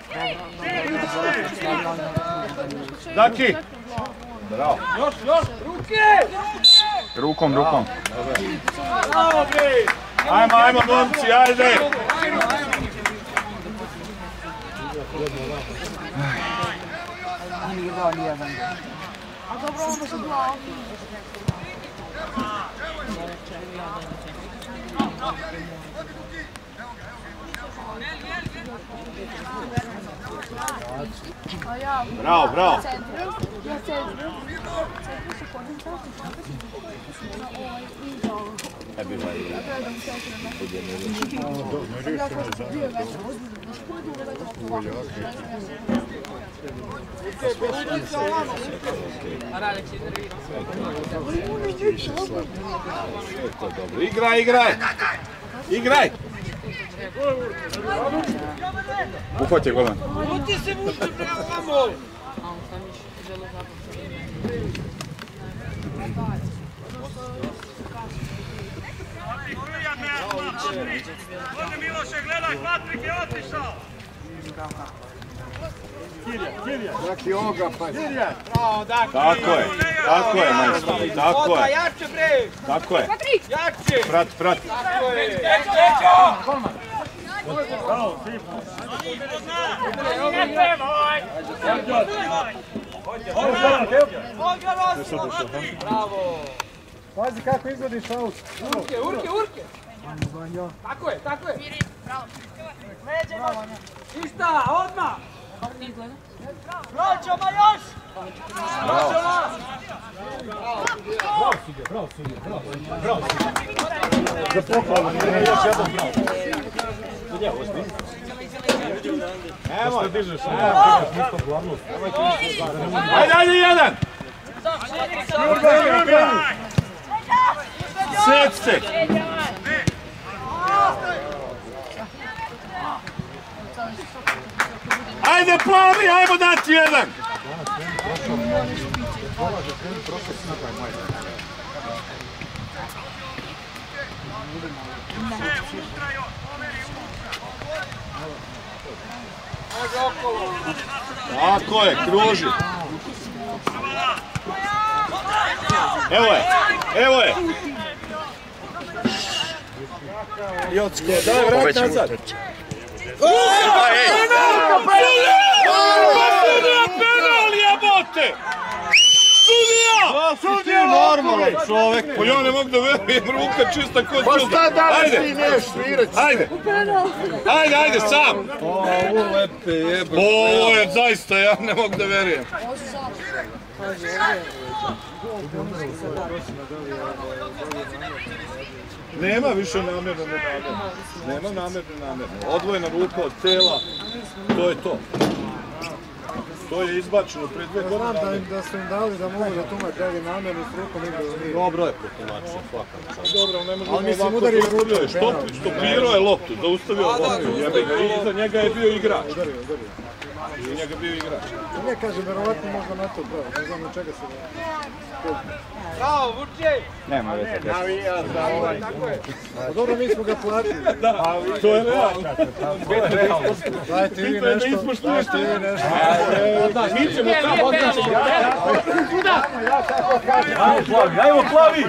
Daki! Bravo! Još! Ruke! Rukom. Bravo, bre! Ajmo, momci, ajde! Nije dao nijedan. A dobro, onda se dva. Bravo! Igraj! Uhvati golan. Uti se vuče pravo! Ovdje Miloše, gledaj, Patrik je otišao! Daki ovoga, pa. Tako je, majstor, tako je. Jače bre! Tako je. Jače! Prati. Tako je! Bravo! Pazi kako izvodiš aut. Urke! Tako je! Ista, odmah! Braćo, ma još! Bravo. Za pohvalu, još jedan bravo. Evo, što dižeš, nismo glavnost. Ajde, jedan! Sed. Ajde, plavi, ajmo dati jedan! Tako je, kruži. Evo je. Jocke, daj vrat nazad. Penal jebote! Sudija! Normalan čovjek. Pa ja ne mogu da verujem, ruka čista kod Pa šta danas ti neš svirać? Ajde, sam! Ovo lepe jebe. Ovo je zaista, ja ne mogu da verujem. Nema više namjerno nenamjerno. Nema namjerno. Odvojena ruka od tela, to je to. To je izbačeno prije 2 godine. Znam da su im dali da mogu da tumače, da li namjerno s rukom ili nije. Dobro je protumačio, svakako. Dobro, ne možemo ali mislim ovako udari potrudilo je. Stopirao je loptu, zaustavio loptu. Iza njega je bio igrač. Iza njega je bio igrač. Ne kažem, verovatno možda na to pravo, ne znam na čega se ne. Bravo, Vuče! Nema veze. Tako je. Pa dobro, mi smo ga platili. Da, to je realno. Dajte vi nešto. Mi ćemo sam odnaći. Ajmo plavi!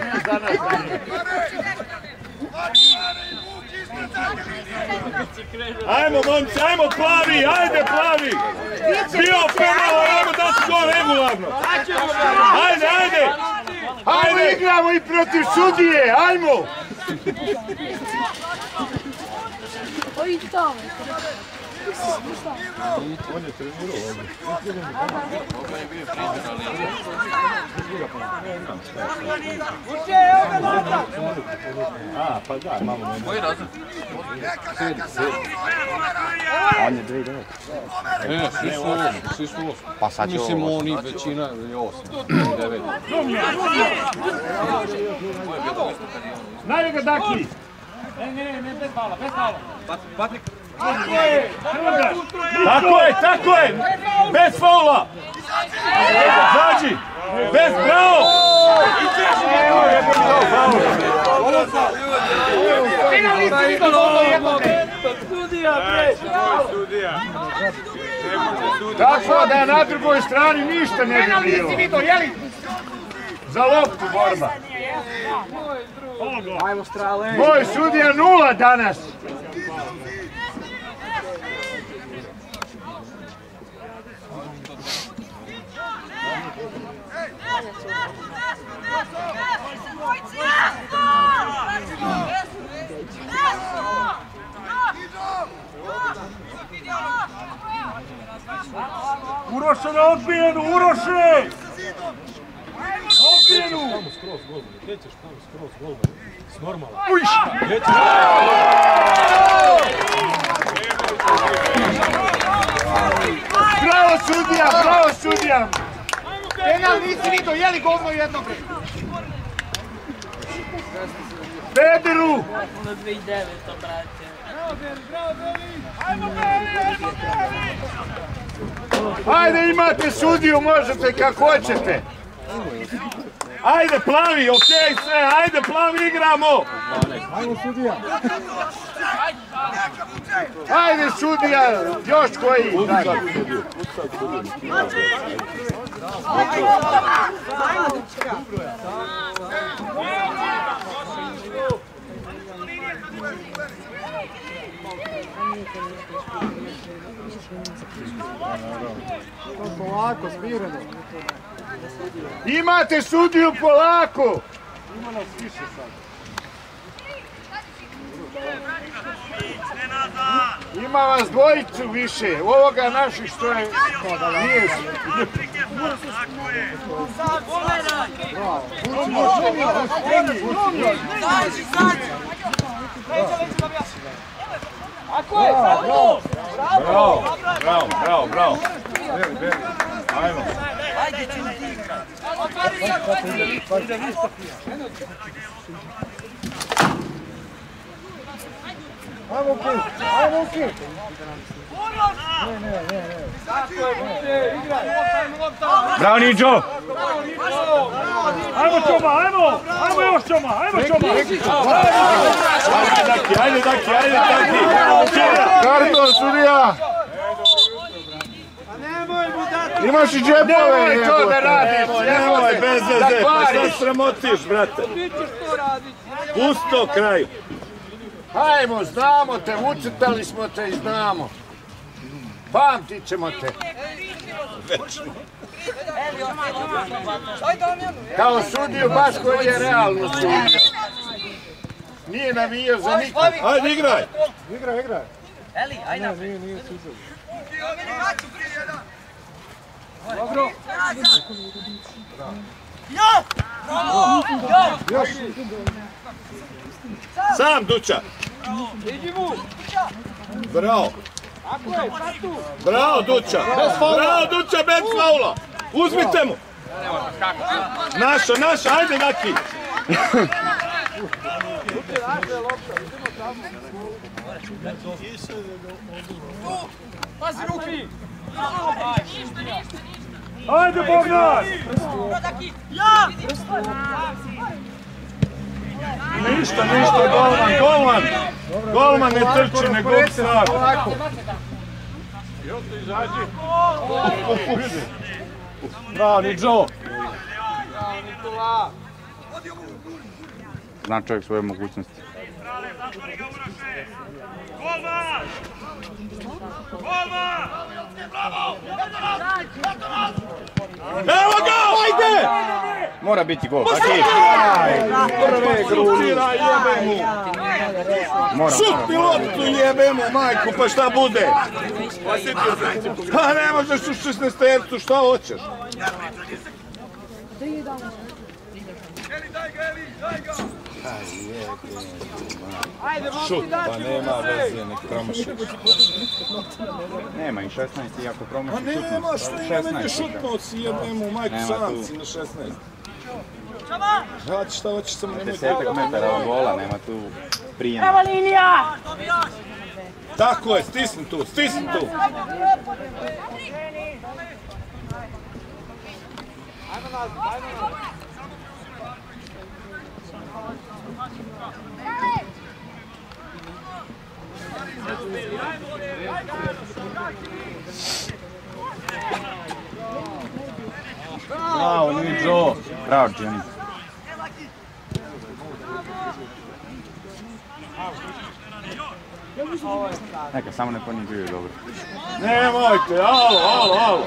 Ajmo momci, ajmo plavi, ajde plavi! Bio penal, ajmo dati gol regularno! Ajde! Ajmo igramo i protiv sudije, ajmo! Oj, tamo. On je trenirao ovdje. Vuče, evo ga nazad! A, pa da, malo ne. Koji razred? On je 2-9. Svi su 8. Pa sad će ovo. Mislim, oni većina je 8. 9. Najde ga Daki! Ne, bez bala. Patrik. Tako je! Bez faula! Zađi! Bez, bravo! Tako da na drugoj strani ništa ne bi bilo. Za loptu borba. Ajmo strale. Moj sudija 0 danas. Uroše na odbijenu, Uroše! Odbijenu! Tamo skroz gol, gdje ćeš tamo skroz gol, s normalno. Bravo sudija! Penal nisi vidio, jeli govno jedno bre? Pederu! Ono 2009, brate. Ajde, imate sudiju, možete kako hoćete. Ajde plavi, okej sve, ajde plavi igramo! Ajmo sudija! Ajde sudija, još koji! Polako, smireno. Imate sudiju polako! Ima nas više sad. Ima vas dvojicu više, ovoga naših što je nije. Bravo. Ajmo. Ajmo okej! Bravo Niđo! Ajmo Čoma, ajmo! Ajmo još Čoma, ajmo Čoma! Ajde Daki! Karton sudija! Imaš i džepove! Nemoj to da radiš! Nemoj bez veze, pa šta sramotiš, brate? Pusto kraj! Hajmo, znamo te, ucrtali smo te i znamo. Pamtit ćemo te. Kao sudiju baš koji je realno sudio. Nije navijao za nikog. Ajde, igraj! Igraj. Eli, ajde. Nije sudio. Dobro. Još. Sam Duća! Bravo! Bravo Duća! Bravo Duća, bez faula! Uzmite mu! Naša, ajde Daki! Pazi ruki! Ajde Bogdan! Ništa, golman! Golman ne trči, ne gol sad! Bravo Niđo! Zna čovjek svoje mogućnosti. Evo ga, ajde! Mora biti gol. Prve grunira, jebe mu! Šutni loptu, jebe mu, majku, pa šta bude? Pa ne možeš u 16-tercu, šta hoćeš? Šut, pa nema veze, nek promašiš. Nema i 16 i ako promašiš Pa nemaš, ne šutno si jebe mu, majku, sam si na 16. Znači šta hoćeš samo nemoj... 10 metara od gola, nema tu prijema. Evo linija! Tako je, stisni tu! Bravo Niđo! Bravo Dženi! Neka, samo ne poniđuju dobro. Nemojte, alo!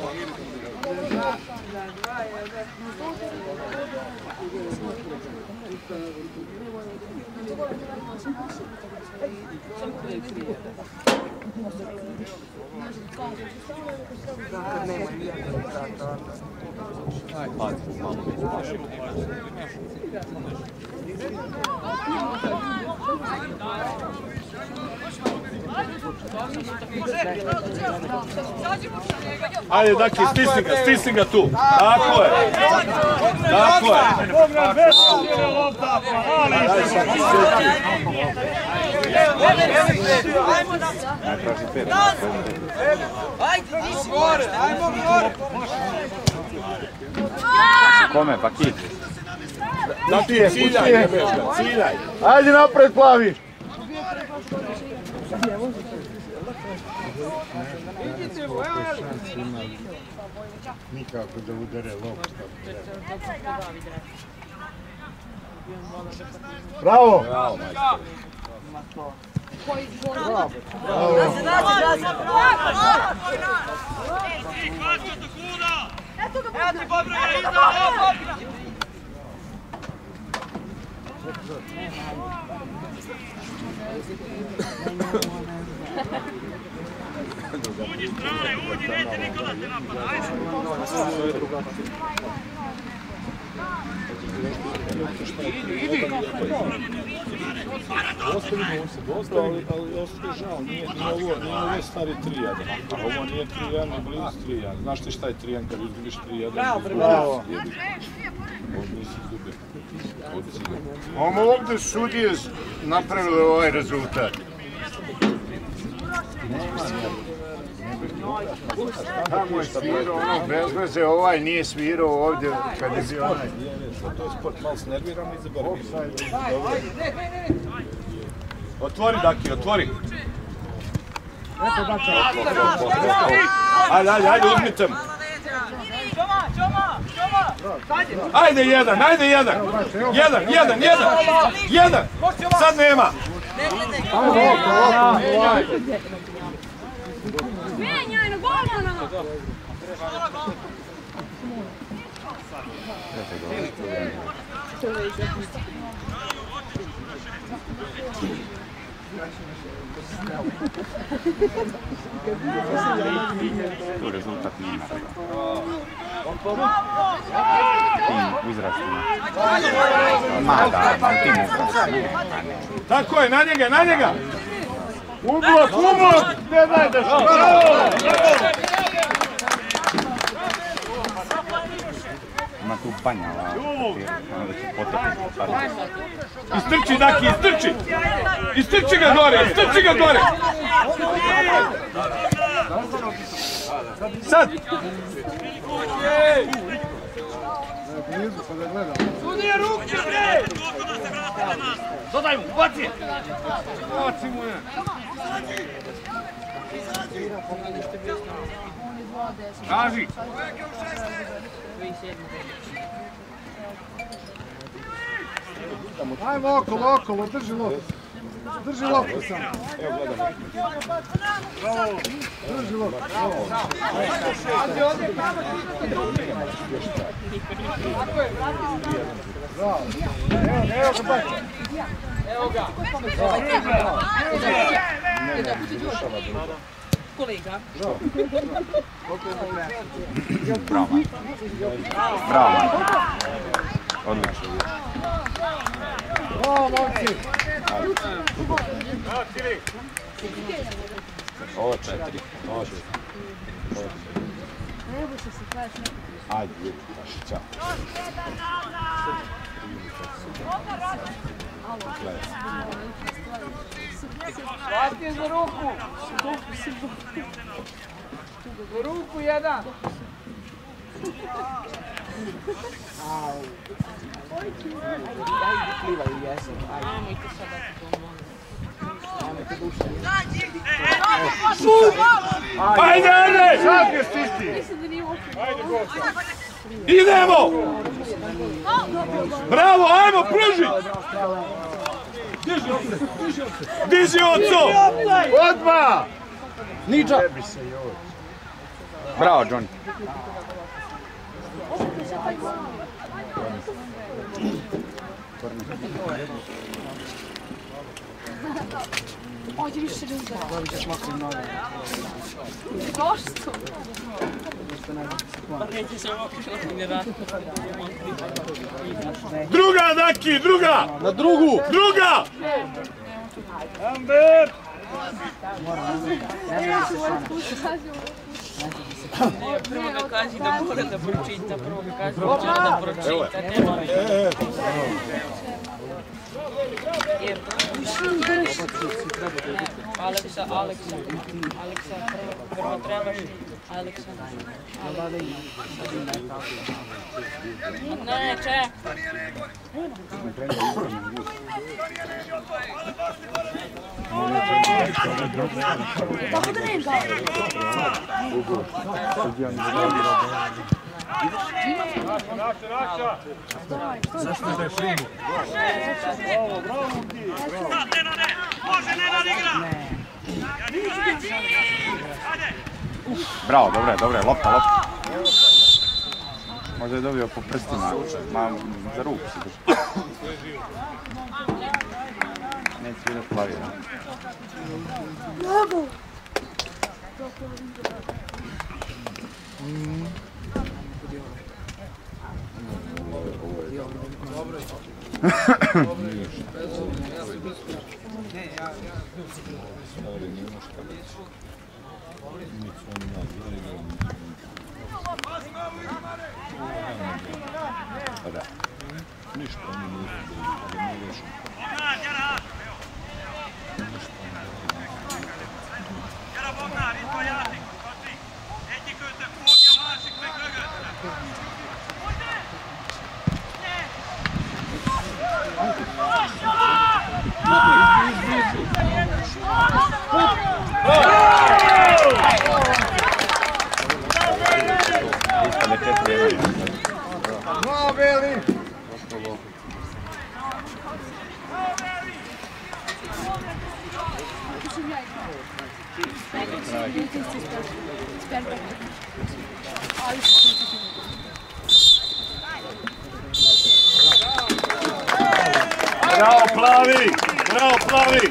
Ajde, Daki, stisni ga tu. Tako je. Bogdan, bez cijele lopta, pa ali Ajde, nisi gore, ajmo gore! Kome, pa kid? Ciljaj, jebeška, ciljaj. Ajde napred, plavi! Nikako da udare lopta. Bravo! Bravo, majstor. Uđi strane, uđi, neće niko da te napada, ajde! Ostavimo se dosta, ali ostaje žao, nije ovo stari 3-1. Ovo nije 3-1, ne blizu 3-1. Znaš ti šta je 3-1 kad izgubiš 3-1? Bravo! Ovo nisi izgubio. Ovo ovdje sudije napravili ovaj rezultat. Tamo je svirao ono bez veze, ovaj nije svirao ovdje kad je bio onaj. To je sport, malo se nerviramo i zaboravimo. Otvori, Daki, otvori. Ajde, uzmite mu. Ajde, jedan. Sad nema. Menjaj na golmana! Tu rezultat nije naravno. Tim uzrastima. Tim uzrastima. Tako je, na njega! Ublok! Ne daj da što! Ima tu banja, onda će potopiti. Istrči, Daki, istrči! Istrči ga gore! Sad! Sudije ruke, bre! Dodaj mu, baci! Baci mu je! Kaži! Ajmo okolo, drži loptu. Drži loptu sam. Evo gledamo. Drži loptu. Bravo. Evo ga bača. Evo ga. Kolega. Bravo. Odlično. Bravo, momci. Ovo 4. Ajde, vidi, čao. Hvatite za ruku! Za ruku jedan! Ajde! Sad je stisti! Idemo! Bravo, ajmo, pruži! Diži oco! Odmah! Niđa! Bravo, Johnny. Ovdje više ljudi. Zašto? Druga, Daki, druga! Na drugu! Druga! Amber! Prvo ga kaži da mora da pročita, prvo ga kaži da pročita. Aleksa, prvo trebaš Aleksa. Ne, ček. Zašto ne daš rimu? Bravo, dobro je, lopta. Možda je dobio po prstima, za ruku se drži. Neće vidjeti plavi, ne? Ništa, oni nisu da ne vešu. No, Beli! Bravo, plavi! Bravo, plavi!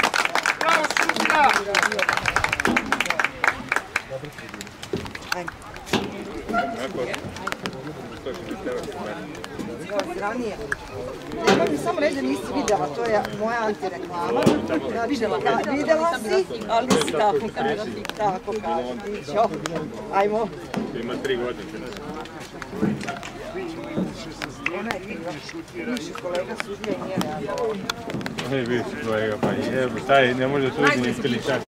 Treba mi samo reći da nisi vidjela, to je moja antireklama. Vidjela si, ali nisi tako kaži. Tako kaži. Ajmo. Ima 3 godine. Ona je bivši kolega sudija i nije reagala. Bivši kolega, pa jebe, taj ne može suditi ni stiličak.